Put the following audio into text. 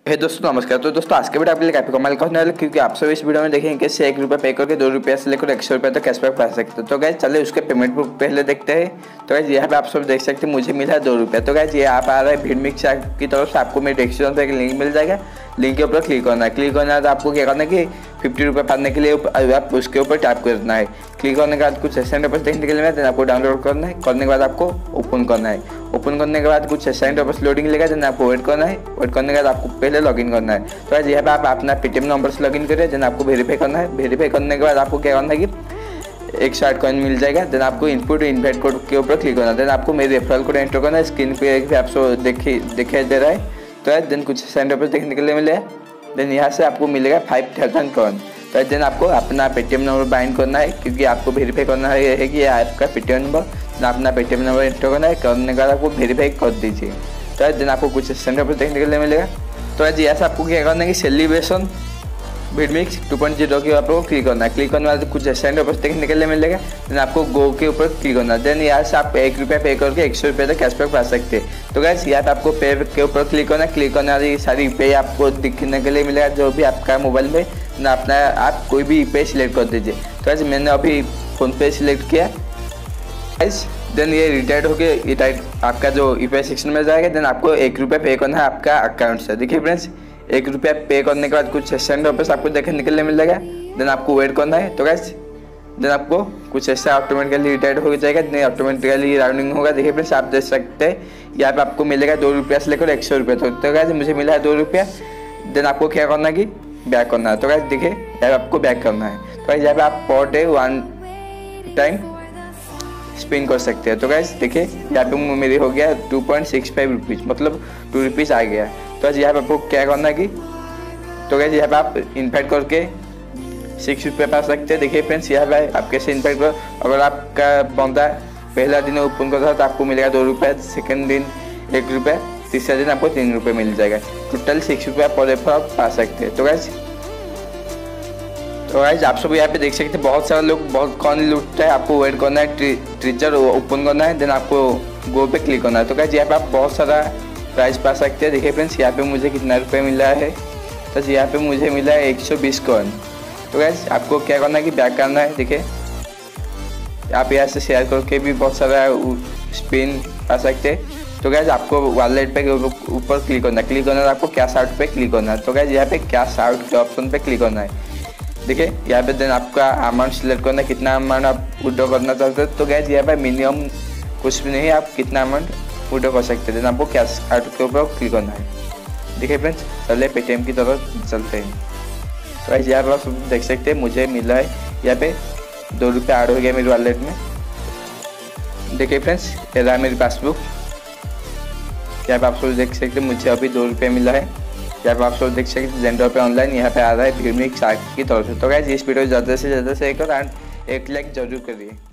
हे दोस्तों नमस्कार। तो दोस्तों आज के वीडियो आपके लिए काफी कमाल का होने वाला है, क्योंकि आप सब इस वीडियो में देखेंगे कैसे 1 रुपये पे करके 2 रुपये से लेकर 100 रुपये तक कैशबैक पा सकते हैं। तो गाइस चलिए उसके पेमेंट प्रूफ पहले देखते हैं। तो गाइस यहाँ पे आप सब देख सकते हैं मुझे मिला है 2 रुपये। तो गाइस ये आप आ रहा है भीड़ मिक्स की तरफ से, आपको मेरे डिस्क्रिप्शन पे एक लिंक मिल जाएगा। लिंक के ऊपर क्लिक करना है। क्लिक करना है तो आपको क्या करना है कि 50 रुपये पाने के लिए आप उसके ऊपर टैप करना है। क्लिक करने के बाद कुछ सेकंड पर देखने के लिए देन आपको डाउनलोड करना है। करने के बाद आपको ओपन करना है। ओपन करने के बाद कुछ सेकंड पर लोडिंग लेगा, देन आपको वेट करना है। वेट करने के बाद आपको पहले लॉगिन करना है। तो आज यहाँ पे आप अपना पेटीएम नंबर से लॉगिन करें, देन आपको वेरीफाई करना है। वेरीफाई करने के बाद आपको क्या करना है कि 160 कॉइन मिल जाएगा। देन आपको इनपुट इन्वाइट कोड के ऊपर क्लिक करना है। देन आपको मेरे रेफरल कोड एंटर करना है। स्क्रीन पे आपको दिखाई दे रहा है। तो देन कुछ सेकंड पर देखने के लिए मिलेगा। देन यहाँ से आपको मिलेगा 5000 कॉइन। तो देन आपको अपना पेटीएम नंबर बाइंड करना है, क्योंकि आपको वेरीफाई करना है कि आपका पेटीएम नंबर, अपना पेटीएम नंबर एंटर करना है। करने के बाद आपको वेरीफाई कर दीजिए। तो देन आपको कुछ सेंटर पर देखने के लिए मिलेगा। तो आज यहाँ से आपको क्या करना है कि सेलिब्रेशन भिडमिक्स 2.0 के आपको क्लिक करना है। क्लिक करने के बाद कुछ सेंटर पर देखने के लिए मिलेगा। देन आपको गो के ऊपर क्लिक करना है। देन यहाँ से आप 1 रुपया पे करके 100 रुपये तक कैशबैक पा सकते हैं। तो गाइस यहाँ पे आपको पे के ऊपर क्लिक करना है। क्लिक करने वाली सारी पे आपको दिखने के लिए मिलेगा, जो भी आपका मोबाइल में ना अपना आप कोई भी पे सिलेक्ट कर दीजिए। तो गाइस मैंने अभी फ़ोनपे सिलेक्ट किया गाइस। देन ये रिटायर्ड होके आपका जो यूपीआई सेक्शन में जाएगा। देन आपको 1 रुपया पे करना है आपका अकाउंट से। देखिए फ्रेंड्स 1 रुपया पे करने के बाद कुछ सेकंड पर आपको देखने के लिए मिल जाएगा। देन आपको वेट करना है। तो गाइस देन आपको कुछ ऐसा ऑटोमेटिकली रिटायर्ड हो जाएगा। देन ऑटोमेटिकली राउंडिंग होगा। देखिए फ्रेंड्स आप देख सकते हैं यहाँ पे आपको मिलेगा 2 रुपया से लेकर 100 रुपये तक। तो गाइस मुझे मिला है 2 रुपया। देन आपको क्या करना है कि बैक करना है। तो गाइस देखिए यहाँ पे आपको बैक करना है। तो गाइस यहाँ पे आप पर डे 1 टाइम स्पिन कर सकते हैं। तो गाइस देखिए यहाँ पे मेरी हो गया 2.65 रुपीज़, मतलब 2 रुपीज़ आ गया। तो आज यहाँ पे आपको क्या करना है कि तो गाइस यहाँ पे आप इन्वाइट करके 6 रुपये पा सकते हैं। देखिए फ्रेंड्स यहाँ पे आप कैसे इन्वाइट करो। अगर आपका बंदा पहला दिन ओपन करता है तो आपको मिलेगा 2 रुपये, सेकेंड दिन 1 रुपया, तीसरा दिन आपको 3 रुपये मिल जाएगा। टोटल 6 रुपया पर आप पा सकते हैं। तो गाइस आप सब यहाँ पे देख सकते हैं बहुत सारे लोग बहुत कॉइन लूटता है। आपको वेट करना है, ट्रिजर ओपन करना है, देन आपको गो पे क्लिक करना है। तो गाइस यहाँ पे आप बहुत सारा प्राइस पा सकते हैं। देखिए फ्रेंड्स यहाँ पे मुझे कितना रुपये मिला है। तो यहाँ पे मुझे मिला है 120 कॉइन। तो गाइस आपको क्या करना है कि बैक करना है। देखिए आप यहाँ से शेयर करके भी बहुत सारा स्पिन पा सकते हैं। तो गाइस आपको वॉलेट पे ऊपर क्लिक करना है। क्लिक करना है आपको कैश आउट पे क्लिक करना है। तो गाइस यहाँ पे कैश आउट के ऑप्शन पे क्लिक करना है। देखिए यहाँ पे देन आपका अमाउंट सिलेक्ट करना है, कितना अमाउंट आप विड्रॉ करना चाहते हैं। तो गाइस यहाँ पे मिनिमम कुछ भी नहीं, आप कितना अमाउंट विड्रॉ कर सकते हैं। देन आपको कैश आउट के ऊपर क्लिक करना है। देखिए फ्रेंड्स चलिए पेटीएम की तरफ चलते हैं। तो गाइस यहाँ पे आप देख सकते हैं मुझे मिला है यहाँ पे 2 रुपये ऐड हो गया मेरी वॉलेट में। देखिए फ्रेंड्स ये रहा मेरी पासबुक। यहाँ पे आप सब देख सकते हैं मुझे अभी 2 रुपये मिला है। यहाँ पे आप सब देख सकते हैं जेंडर पे ऑनलाइन यहाँ पे आ रहा है भीड़ मिक्स की तरफ से। तो गाइस इस वीडियो ज़्यादा से ज़्यादा शेयर करो एंड 1 लाइक जरूर करिए।